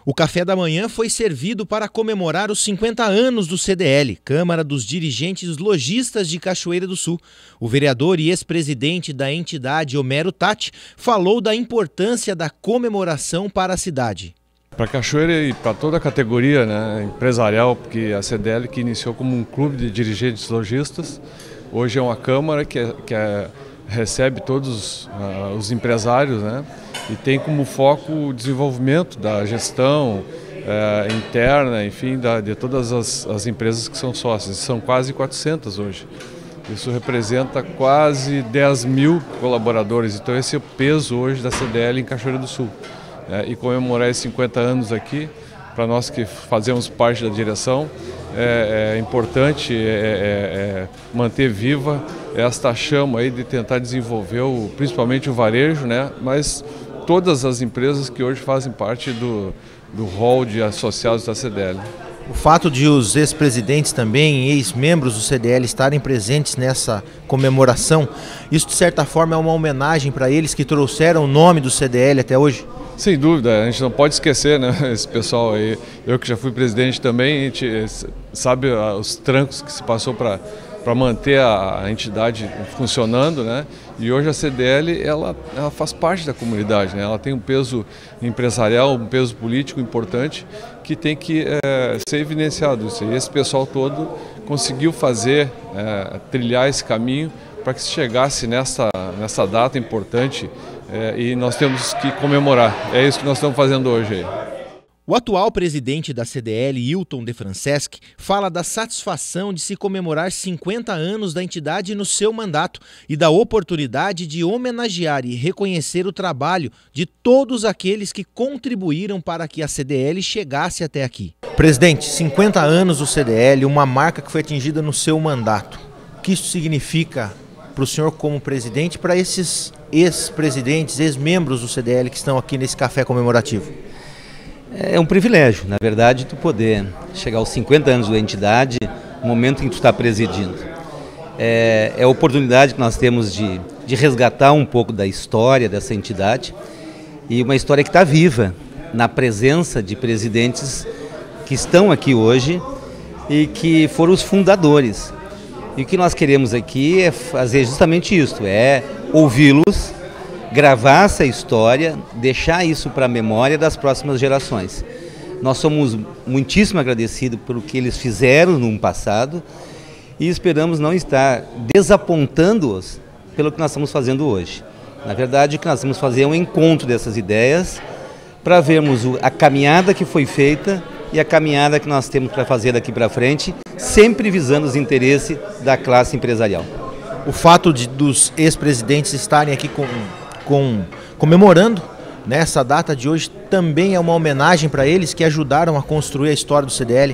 O café da manhã foi servido para comemorar os 50 anos do CDL, Câmara dos Dirigentes Lojistas de Cachoeira do Sul. O vereador e ex-presidente da entidade, Homero Tatti, falou da importância da comemoração para a cidade. Para Cachoeira e para toda a categoria, né, empresarial, porque a CDL que iniciou como um clube de dirigentes lojistas, hoje é uma Câmara que recebe todos os empresários, né, e tem como foco o desenvolvimento da gestão interna, enfim, de todas as empresas que são sócias. São quase 400 hoje. Isso representa quase 10 mil colaboradores. Então esse é o peso hoje da CDL em Cachoeira do Sul. E comemorar esses 50 anos aqui, para nós que fazemos parte da direção, é importante manter viva esta chama aí de tentar desenvolver principalmente o varejo, né? Mas todas as empresas que hoje fazem parte do hall de associados da CDL. O fato de os ex-presidentes também, ex-membros do CDL estarem presentes nessa comemoração, isso de certa forma é uma homenagem para eles que trouxeram o nome do CDL até hoje? Sem dúvida, a gente não pode esquecer, né, esse pessoal aí. Eu que já fui presidente também, a gente sabe os trancos que se passou para manter a entidade funcionando, né? E hoje a CDL ela faz parte da comunidade, né? Ela tem um peso empresarial, um peso político importante que tem que ser evidenciado. E esse pessoal todo conseguiu trilhar esse caminho para que se chegasse nessa data importante e nós temos que comemorar. É isso que nós estamos fazendo hoje aí. O atual presidente da CDL, Hilton De Franceschi, fala da satisfação de se comemorar 50 anos da entidade no seu mandato e da oportunidade de homenagear e reconhecer o trabalho de todos aqueles que contribuíram para que a CDL chegasse até aqui. Presidente, 50 anos do CDL, uma marca que foi atingida no seu mandato. O que isso significa para o senhor como presidente e para esses ex-presidentes, ex-membros do CDL que estão aqui nesse café comemorativo? É um privilégio, na verdade, tu poder chegar aos 50 anos da entidade, no momento em que tu está presidindo. É a oportunidade que nós temos de resgatar um pouco da história dessa entidade e uma história que está viva na presença de presidentes que estão aqui hoje e que foram os fundadores. E o que nós queremos aqui é fazer justamente isso, é ouvi-los, gravar essa história, deixar isso para a memória das próximas gerações. Nós somos muitíssimo agradecidos pelo que eles fizeram no passado e esperamos não estar desapontando-os pelo que nós estamos fazendo hoje. Na verdade, o que nós vamos fazer é um encontro dessas ideias para vermos a caminhada que foi feita e a caminhada que nós temos para fazer daqui para frente, sempre visando os interesses da classe empresarial. O fato dos ex-presidentes estarem aqui comemorando nessa data de hoje também é uma homenagem para eles que ajudaram a construir a história do CDL?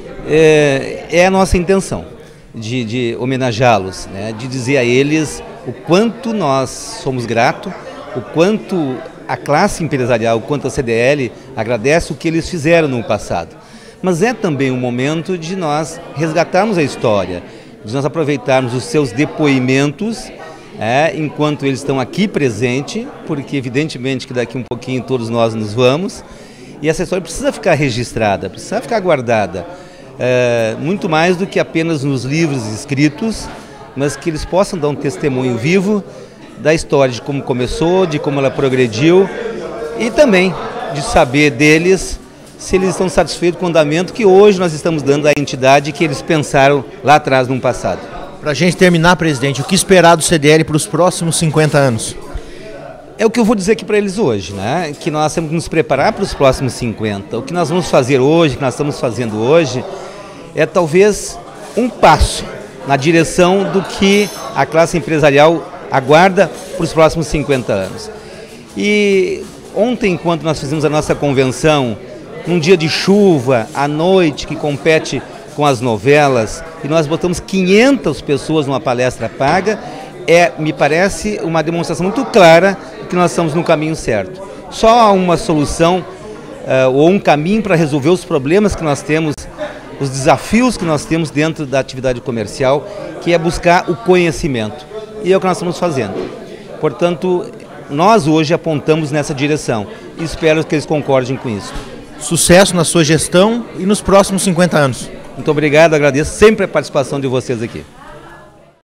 É a nossa intenção de homenageá-los, né? De dizer a eles o quanto nós somos gratos, o quanto a classe empresarial, o quanto a CDL agradece o que eles fizeram no passado. Mas é também um momento de nós resgatarmos a história, de nós aproveitarmos os seus depoimentos enquanto eles estão aqui presentes, porque evidentemente que daqui um pouquinho todos nós nos vamos, e essa história precisa ficar registrada, precisa ficar guardada, muito mais do que apenas nos livros escritos, mas que eles possam dar um testemunho vivo da história, de como começou, de como ela progrediu, e também de saber deles se eles estão satisfeitos com o andamento que hoje nós estamos dando à entidade que eles pensaram lá atrás no passado. Para a gente terminar, presidente, o que esperar do CDL para os próximos 50 anos? É o que eu vou dizer aqui para eles hoje, né? Que nós temos que nos preparar para os próximos 50. O que nós vamos fazer hoje, o que nós estamos fazendo hoje, é talvez um passo na direção do que a classe empresarial aguarda para os próximos 50 anos. E ontem, enquanto nós fizemos a nossa convenção, num dia de chuva, à noite, que compete com as novelas, e nós botamos 500 pessoas numa palestra paga, me parece uma demonstração muito clara de que nós estamos no caminho certo. Só há uma solução ou um caminho para resolver os problemas que nós temos, os desafios que nós temos dentro da atividade comercial, que é buscar o conhecimento. E é o que nós estamos fazendo. Portanto, nós hoje apontamos nessa direção e espero que eles concordem com isso. Sucesso na sua gestão e nos próximos 50 anos. Muito obrigado, agradeço sempre a participação de vocês aqui.